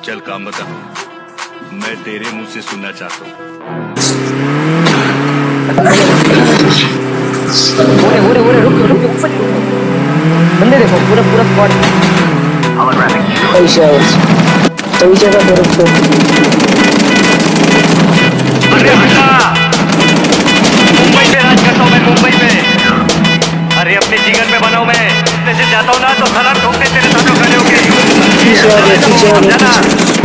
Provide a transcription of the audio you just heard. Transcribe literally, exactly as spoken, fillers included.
चल काम बता, मैं तेरे मुंह से सुनना चाहता हूँ। ओरे ओरे ओरे रुक रुक ऊपर बंदे देखो, पूरा पूरा स्क्वाड। ऐसा सही जगह पे रुको। अरे हटा, मुंबई में राज करता हूँ मैं, मुंबई में। अरे अपने जीवन में बनाऊँ मैं, जैसे जाता हूँ ना तो सलाम ठोकते तेरे सामने खड़े होके।